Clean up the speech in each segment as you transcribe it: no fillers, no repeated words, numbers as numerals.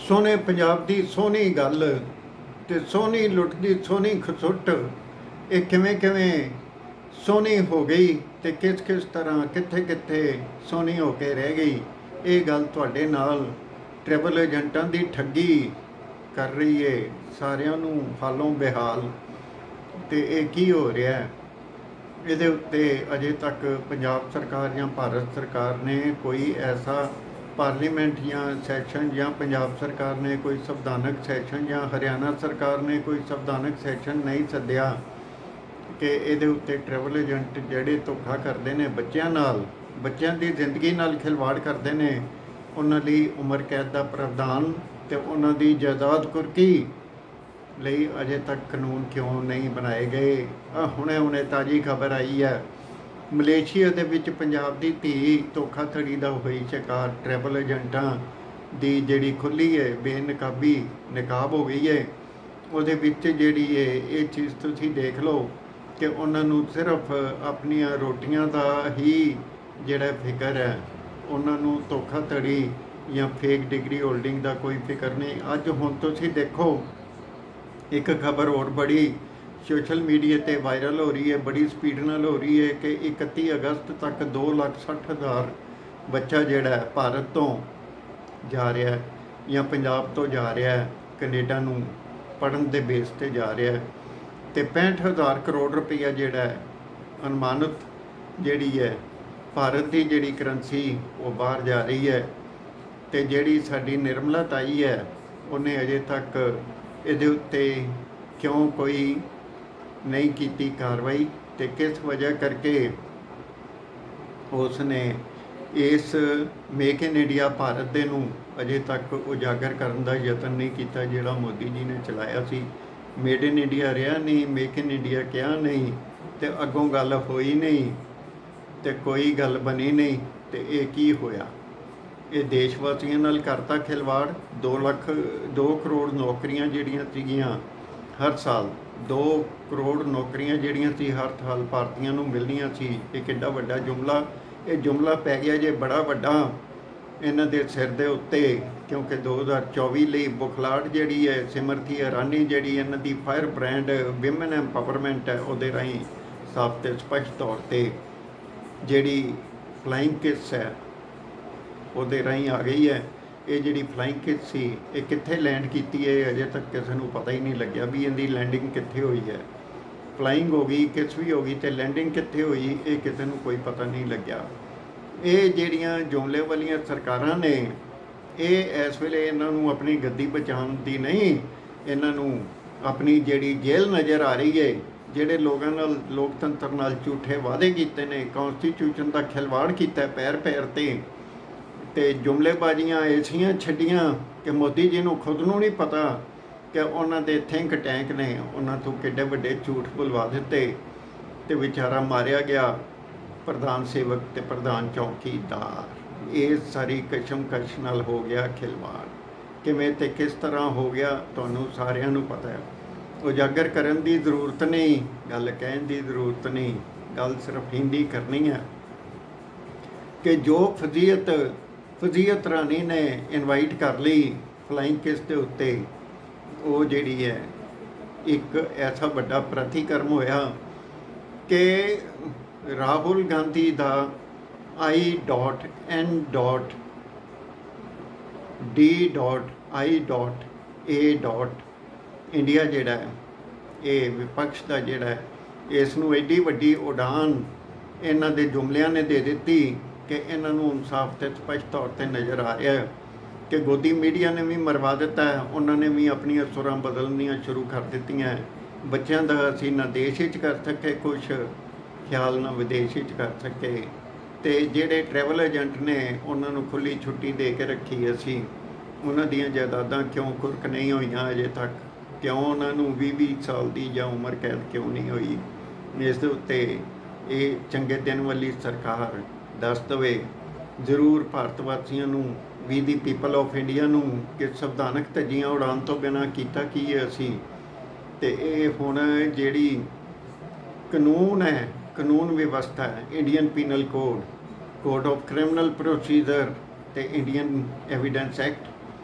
सोने पंजाब दी सोहनी गल ते सोहनी लुट दी सोहनी खसुट ये किवें किवें सोहनी हो गई ते किस किस तरह कित्थे कित्थे सोहनी हो के रह गई। ये गल तुहाडे नाल ट्रैवल एजेंटां दी ठगी कर रही है सारियां नूं हालों बेहाल। ते ये की हो रहा है ਇਹਦੇ ਉੱਤੇ अजे तक पंजाब सरकार या भारत सरकार ने कोई ऐसा पार्लीमेंट या सैशन या पंजाब सरकार ने कोई संविधानक सैशन या हरियाणा सरकार ने कोई संविधानक सैशन नहीं सद्या कि ਇਹਦੇ ਉੱਤੇ ट्रैवल एजेंट ਜਿਹੜੇ ਧੋਖਾ ਕਰਦੇ ਨੇ ਬੱਚਿਆਂ ਨਾਲ, ਬੱਚਿਆਂ ਦੀ ਜ਼ਿੰਦਗੀ ਨਾਲ ਖਿਲਵਾੜ ਕਰਦੇ ਨੇ, ਉਹਨਾਂ ਲਈ ਉਮਰ ਕੈਦ ਦਾ ਪ੍ਰਾਵਧਾਨ ਤੇ ਉਹਨਾਂ ਦੀ ਜਾਇਦਾਦ ਕੁਰਕੀ ਲਈ अजे तक कानून क्यों नहीं बनाए गए। हुणे हुणे ताज़ी खबर आई है मलेशिया दे विच पंजाब दी धी धोखाधड़ी दा होई शिकार। ट्रैवल एजेंटां दी जिहड़ी खुली है बेनकाबी निकाब हो गई है, उहदे विच जिहड़ी है ये चीज़ तुसीं देख लो कि उन्हां नूं सिर्फ अपनियां रोटियां दा ही जिहड़ा फिकर है, उन्हां नूं धोखाधड़ी या फेक डिग्री होल्डिंग दा कोई फिकर नहीं। अज हुण तुसीं देखो एक खबर और बड़ी सोशल मीडिया ते वायरल हो रही है, बड़ी स्पीड नाल हो रही है कि 31 अगस्त तक 2,60,000 बच्चा जिहड़ा है भारत तो जा रहा है या पंजाब तो जा रहा है कनेडा नूं पढ़न दे बेस ते जा रहा है ते 65,000 करोड़ रुपया जिहड़ा है अनुमानित जिहड़ी है भारत की जिहड़ी करंसी वो बाहर जा रही है। ते जिहड़ी साडी निर्मला ताई है उन्हें अजे तक ਇਹਦੇ ਉੱਤੇ क्यों कोई नहीं की कार्रवाई तो किस वजह करके उसने इस मेक इन इंडिया भारत दे नूं अजे तक उजागर करने का यतन नहीं किया जिहड़ा मोदी जी ने चलाया सी। मेड इन इंडिया रहा नहीं, मेक इन इंडिया कहा नहीं तो अगों गल होई नहीं तो कोई गल बनी नहीं तो ये की होया। ये देशवासियों नाल करता खिलवाड़। 2 करोड़ नौकरियां जिहड़ियां सीगियां हर साल, 2 करोड़ नौकरियां जिहड़ियां सी हर साल भारतीयों नूं मिलनियां सी। ये किड्डा वड्डा जुमला, ये जुमला पै गया जे बड़ा वड्डा इन्हां दे सिर दे उत्ते, क्योंकि 2024 लई बुखलाड़ जिहड़ी है सिमरती ईरानी जिहड़ी इन्हां दी फायर ब्रांड विमेन एम्पावरमेंट है उहदे राहीं साफ ते स्पष्ट तौर ते जिहड़ी फ्लाइंग किस है ਉਹਦੇ ਰਾਹੀਂ आ गई है। ये जिहड़ी फ्लाइंग किट सी ये कित्थे लैंड कीती है अजे तक किसी नूं पता ही नहीं लग्या भी इहदी लैंडिंग कित्थे होई है। फ्लाइंग हो गई, किस भी हो गई तो लैंडिंग कित्थे होई ये किसी नूं कोई पता नहीं लग्या। ये जिहड़ियां जुमले वालियां सरकारां ने ये इस वेले इन्हां नूं अपनी गद्दी बचाउण दी नहीं, इन्हां नूं अपनी जिहड़ी जेल नज़र आ रही है, जिहड़े लोगों नाल लोकतंत्र नाल झूठे वादे कीते ने, कॉन्स्टिट्यूशन का खिलवाड़ कीता पैर पैर ते ते जुमलेबाजियां ऐसियां छड्डियां कि मोदी जी नूं खुद नूं नहीं पता कि उन्हां दे थिंक टैंक ने उन्हां तों किड्डे वड्डे झूठ बुलवा दिते ते बेचारा मारिया गया प्रधान सेवक ते प्रधान चौकीदार। ये सारी कशमकश नाल हो गया खिलवाड़। किवें ते किस तरह हो गया तुहानूं सारिआं नूं पता है। उजागर करन दी जरूरत नहीं, गल कहण दी जरूरत नहीं, गल सिर्फ हिंदी करनी है कि जो फजीयत रानी ने इनवाइट कर ली फ्लाइंग किस के उत्ते, वो जिहड़ी है एक ऐसा बड़ा प्रतिक्रम होया कि राहुल गांधी का I.D.I.A. इंडिया जिहड़ा है ये विपक्ष का जिहड़ा है इसनूं एडी वड्डी उड़ान इन्हां दे जुमलियां ने दे दित्ती कि इन्हां नूं साफ ते स्पष्ट तौर पर नज़र आ रहा है कि गोदी मीडिया ने भी मरवा दिता है। उन्होंने भी अपनी सुरां बदलनियां शुरू कर दित्तियां। बच्चों का असीं ना देश विच कर सके कुछ ख्याल ना विदेश विच कर सके, तो जिहड़े ट्रैवल एजेंट ने उन्हां नूं खुली छुट्टी दे के रखी। असीं उन्हां दीयां जायदादां क्यों कुर्क नहीं होईयां अजे तक, क्यों उन्हां नूं 20 साल की जां उम्र कैद क्यों नहीं हुई। इस दे उत्ते ये चंगे दिन वाली सरकार दस दवे जरूर भारतवासियों नूं we the people of India नूं कि संविधानक धज्जियां उड़ान तो बिना कीता की है असीं। ते ये हुण जिहड़ी कानून है, कानून व्यवस्था है, Indian penal code, code of criminal procedure ते इंडियन एविडेंस एक्ट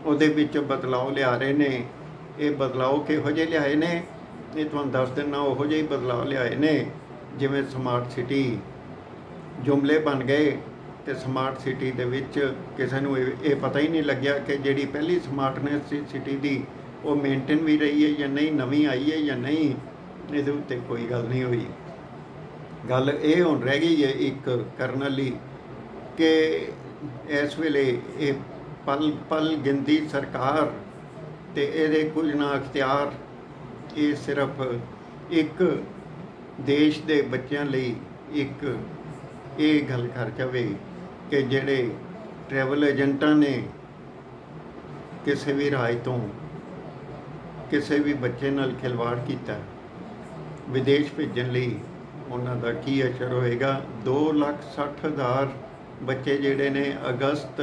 ਉਹਦੇ ਵਿੱਚ ਬਦਲਾਅ ਲਿਆ ਰਹੇ ਨੇ। ਇਹ ਬਦਲਾਅ ਕਿਹੋ ਜਿਹੇ ਲਿਆਏ ਨੇ, ਇਹ ਤੁਹਾਨੂੰ ਦੱਸ ਦਿੰਦਾ। ਉਹੋ ਜਿਹੇ ਬਦਲਾਅ ਲਿਆਏ ਨੇ ਜਿਵੇਂ ਸਮਾਰਟ ਸਿਟੀ ਜੁਮਲੇ ਬਣ ਗਏ, ਤੇ ਸਮਾਰਟ ਸਿਟੀ ਦੇ ਵਿੱਚ ਕਿਸੇ ਨੂੰ ਇਹ ਪਤਾ ਹੀ ਨਹੀਂ ਲੱਗਿਆ ਕਿ ਜਿਹੜੀ ਪਹਿਲੀ ਸਮਾਰਟਨੈਸ ਸੀ ਸਿਟੀ ਦੀ ਉਹ ਮੇਨਟੇਨ ਵੀ ਰਹੀ ਹੈ ਜਾਂ ਨਹੀਂ, ਨਵੀਂ ਆਈ ਹੈ ਜਾਂ ਨਹੀਂ, ਇਹਦੇ ਉੱਤੇ ਕੋਈ ਗੱਲ ਨਹੀਂ ਹੋਈ। ਗੱਲ ਇਹ ਹੁਣ ਰਹਿ ਗਈ ਹੈ ਇੱਕ ਕਰਨ ਵਾਲੀ ਕਿ ਇਸ ਵੇਲੇ ਇਹ ਪਲ ਪਲ ਗਿਣਤੀ ਸਰਕਾਰ ਤੇ ਇਹਦੇ ਕੁਝ ਨਾ ਅਖਤਿਆਰ ਇਹ ਸਿਰਫ ਇੱਕ ਦੇਸ਼ ਦੇ ਬੱਚਿਆਂ ਲਈ ਇੱਕ ਇਹ ਗੱਲ ਕਰ ਜਾਵੇ ਕਿ ਜਿਹੜੇ ਟਰੈਵਲ ਏਜੰਟਾਂ ਨੇ ਕਿਸੇ ਵੀ ਰਾਜ ਤੋਂ ਕਿਸੇ ਵੀ ਬੱਚੇ ਨਾਲ ਖਿਲਵਾੜ ਕੀਤਾ ਵਿਦੇਸ਼ ਭੇਜਣ ਲਈ, ਉਹਨਾਂ ਦਾ ਕੀ ਅਸਰ ਹੋਏਗਾ। 2,60,000 ਬੱਚੇ ਜਿਹੜੇ ਨੇ ਅਗਸਤ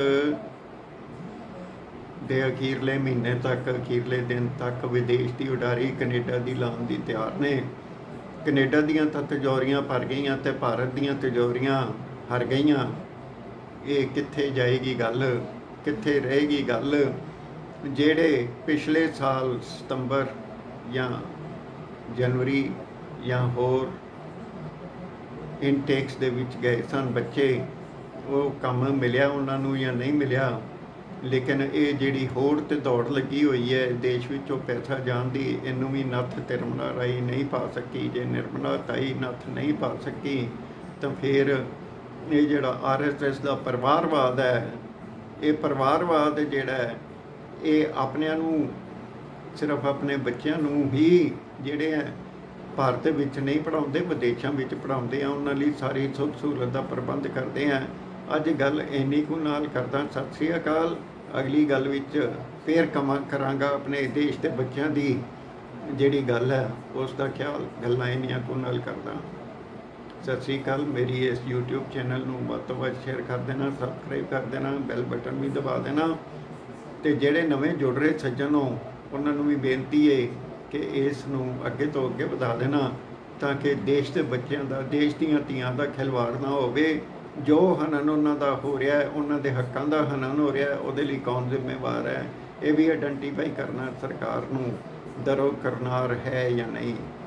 ਦੇ ਅਖੀਰਲੇ ਮਹੀਨੇ ਤੱਕ, ਅਖੀਰਲੇ ਦਿਨ ਤੱਕ ਵਿਦੇਸ਼ ਦੀ ਉਡਾਰੀ ਕੈਨੇਡਾ ਦੀ ਲਾਉਣ ਦੀ ਤਿਆਰ ਨੇ। ਕੈਨੇਡਾ ਦੀਆਂ ਤਾਂ ਤਿਜੋਰੀਆਂ ਭਰ ਗਈਆਂ ਤੇ ਭਾਰਤ ਦੀਆਂ ਤਿਜੋਰੀਆਂ ਹਰ ਗਈਆਂ। ਇਹ ਕਿੱਥੇ ਜਾਏਗੀ ਗੱਲ, ਕਿੱਥੇ ਰਹੇਗੀ ਗੱਲ। ਜਿਹੜੇ ਪਿਛਲੇ ਸਾਲ ਸਤੰਬਰ ਜਾਂ ਜਨਵਰੀ ਜਾਂ ਹੋਰ ਇਨਟੇਕਸ ਦੇ ਵਿੱਚ ਗਏ ਸਨ ਬੱਚੇ, ਉਹ ਕੰਮ ਮਿਲਿਆ ਉਹਨਾਂ ਨੂੰ ਜਾਂ ਨਹੀਂ ਮਿਲਿਆ। ਲੇਕਿਨ ਇਹ ਜਿਹੜੀ ਹੋੜ ਤੇ ਦੌੜ ਲੱਗੀ ਹੋਈ ਹੈ ਦੇਸ਼ ਵਿੱਚੋਂ ਪੈਸਾ ਜਾਣ ਦੀ, ਇਹਨੂੰ ਵੀ ਨੱਥ ਨਿਰਮਲਾ ਰਾਈ ਨਹੀਂ ਪਾ ਸਕੀ। ਜੇ ਨਿਰਮਲਾ ਤਾਈ ਨੱਥ ਨਹੀਂ ਪਾ ਸਕੀ ਤਾਂ ਫਿਰ ਇਹ ਜਿਹੜਾ RSS ਦਾ ਪਰਿਵਾਰਵਾਦ ਹੈ, ਇਹ ਪਰਿਵਾਰਵਾਦ ਜਿਹੜਾ ਹੈ ਇਹ ਆਪਣਿਆਂ ਨੂੰ, ਸਿਰਫ ਆਪਣੇ ਬੱਚਿਆਂ ਨੂੰ ਹੀ ਜਿਹੜੇ ਹੈ ਭਾਰਤ ਵਿੱਚ ਨਹੀਂ ਪੜ੍ਹਾਉਂਦੇ, ਵਿਦੇਸ਼ਾਂ ਵਿੱਚ ਪੜ੍ਹਾਉਂਦੇ ਆ, ਉਹਨਾਂ ਲਈ ਸਾਰੀ ਸੁੱਖ ਸਹੂਲਤ ਦਾ ਪ੍ਰਬੰਧ ਕਰਦੇ ਆ। ਅੱਜ ਗੱਲ ਇੰਨੀ ਕੁ ਨਾਲ ਕਰਦਾ। ਸਤਿ ਸ੍ਰੀ ਅਕਾਲ। ਅਗਲੀ ਗੱਲ ਵਿੱਚ ਫੇਰ ਕਰਾਂਗਾ ਆਪਣੇ ਦੇਸ਼ ਦੇ ਬੱਚਿਆਂ ਦੀ ਜਿਹੜੀ ਗੱਲ ਹੈ ਉਸ ਦਾ ਖਿਆਲ, ਗੱਲਾਂ ਇੰਨੀਆਂ ਕੁ ਨਾਲ ਕਰਦਾ। ਸਤਿ ਸ੍ਰੀ ਅਕਾਲ। ਮੇਰੀ ਇਸ YouTube ਚੈਨਲ ਨੂੰ ਵੱਧ ਤੋਂ ਵੱਧ ਸ਼ੇਅਰ ਕਰ ਦੇਣਾ, ਸਬਸਕ੍ਰਾਈਬ ਕਰ ਦੇਣਾ, ਬੈਲ ਬਟਨ ਵੀ ਦਬਾ ਦੇਣਾ। ਤੇ ਜਿਹੜੇ ਨਵੇਂ ਜੁੜ ਰਹੇ ਸੱਜਣ ਹੋ ਉਹਨਾਂ ਨੂੰ ਵੀ ਬੇਨਤੀ ਹੈ ਕਿ ਇਸ ਨੂੰ ਅੱਗੇ ਤੋਂ ਅੱਗੇ ਵਧਾ ਦੇਣਾ ਤਾਂ ਕਿ ਦੇਸ਼ ਦੇ ਬੱਚਿਆਂ ਦਾ, ਦੇਸ਼ ਦੀਆਂ ਧੀਆਂ ਦਾ ਖਿਲਵਾੜ ਨਾ ਹੋਵੇ। ਜੋ ਹਨਨ ਉਹਨਾਂ ਦਾ ਹੋ ਰਿਹਾ ਹੈ, ਉਹਨਾਂ ਦੇ ਹੱਕਾਂ ਦਾ ਹਨਨ ਹੋ ਰਿਹਾ, ਉਹਦੇ ਲਈ ਕੌਣ ਜ਼ਿੰਮੇਵਾਰ ਹੈ, ਇਹ ਵੀ ਆਇਡੈਂਟੀਫਾਈ ਕਰਨਾ ਸਰਕਾਰ ਨੂੰ ਦਰੋਕਰਨਾਰ ਹੈ ਜਾਂ ਨਹੀਂ।